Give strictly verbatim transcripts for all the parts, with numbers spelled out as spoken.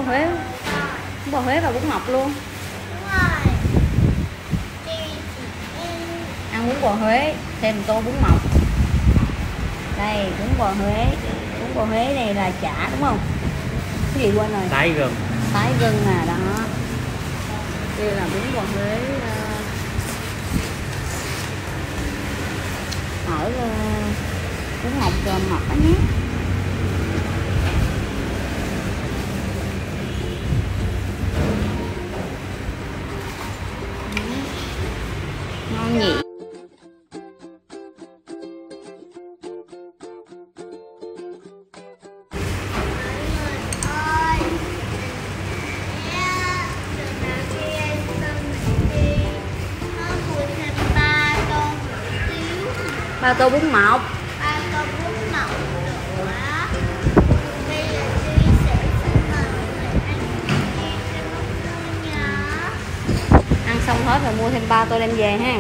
Huế, bún bò Huế và bún mọc luôn. Đúng rồi. Ăn bún bò Huế thêm tô bún mọc. Đây bún bò Huế, bún bò Huế này là chả đúng không? Cái gì quên rồi? Tái gừng. Tái gừng à, đó. Đây là bún bò Huế uh, ở uh, bún mọc mọc đó nhé. Ngon nhỉ. Ba tô bún mọc. Ba tô bún mọc nữa. Bây giờ Duy sẽ xin mời mọi người ăn thêm cái món nữa nha. Ăn xong hết rồi mua thêm ba tô đem về ha.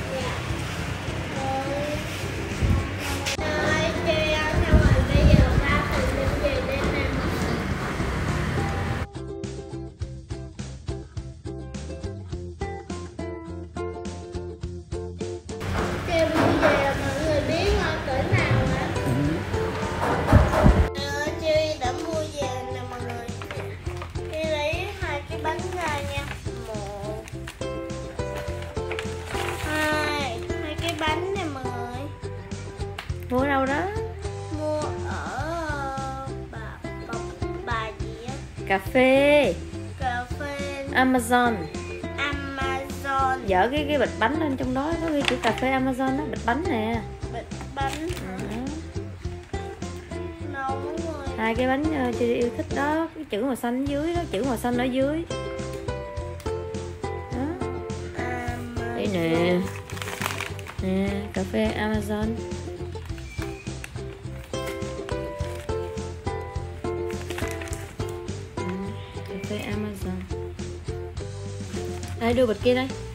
Rồi, Duy ăn xong rồi bây giờ ba tô đem về đây nè. Kem về mọi người biết ngon cỡ nào hả? Ờ, Duy đã mua về nè mọi người. Duy lấy hai cái bánh ra nha. Một, hai, hai cái bánh nè mọi người. Mua đâu đó? Mua ở bà bà, bà gì á? Cà phê Cà phê Amazon. Amazon. Dở cái cái bịch bánh lên trong đó có ghi chữ cà phê Amazon đó, bịch bánh nè. Bịch bánh hả? Nấu rồi. Hai cái bánh uh, chị yêu thích đó, cái chữ màu xanh dưới đó, chữ màu xanh ở dưới đó. Amazon. Đây nè, nè cà phê Amazon. Ừ, cà phê Amazon. Đây đưa bịch kia đây.